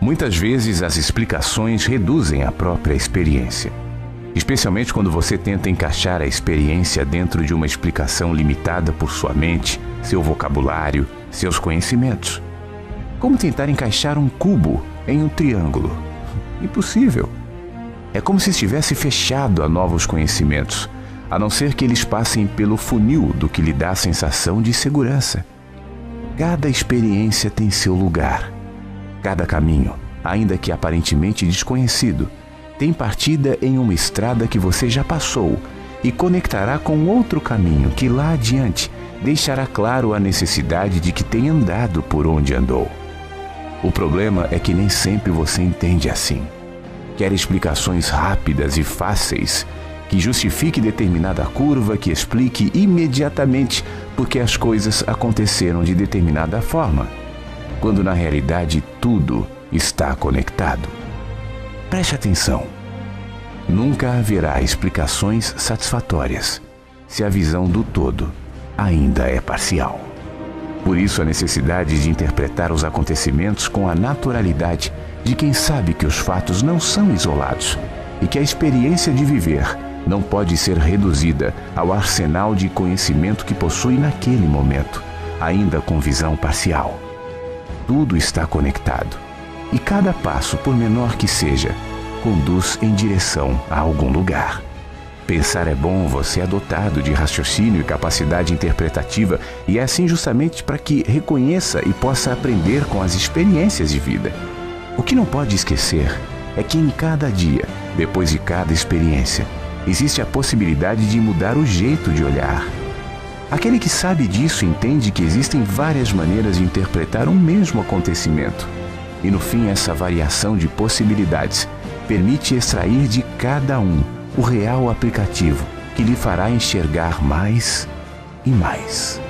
Muitas vezes as explicações reduzem a própria experiência, especialmente quando você tenta encaixar a experiência dentro de uma explicação limitada por sua mente, seu vocabulário, seus conhecimentos. Como tentar encaixar um cubo em um triângulo? Impossível. É como se estivesse fechado a novos conhecimentos, a não ser que eles passem pelo funil do que lhe dá a sensação de segurança. Cada experiência tem seu lugar. Cada caminho, ainda que aparentemente desconhecido, tem partida em uma estrada que você já passou e conectará com outro caminho que lá adiante deixará claro a necessidade de que tenha andado por onde andou. O problema é que nem sempre você entende assim. Quer explicações rápidas e fáceis, que justifique determinada curva, que explique imediatamente porque as coisas aconteceram de determinada forma, quando na realidade tudo está conectado. Preste atenção. Nunca haverá explicações satisfatórias se a visão do todo ainda é parcial. Por isso a necessidade de interpretar os acontecimentos com a naturalidade de quem sabe que os fatos não são isolados e que a experiência de viver não pode ser reduzida ao arsenal de conhecimento que possui naquele momento, ainda com visão parcial. Tudo está conectado, e cada passo, por menor que seja, conduz em direção a algum lugar. Pensar é bom, você é dotado de raciocínio e capacidade interpretativa, e é assim justamente para que reconheça e possa aprender com as experiências de vida. O que não pode esquecer é que em cada dia, depois de cada experiência, existe a possibilidade de mudar o jeito de olhar. Aquele que sabe disso entende que existem várias maneiras de interpretar um mesmo acontecimento. E no fim, essa variação de possibilidades permite extrair de cada um o real aplicativo que lhe fará enxergar mais e mais.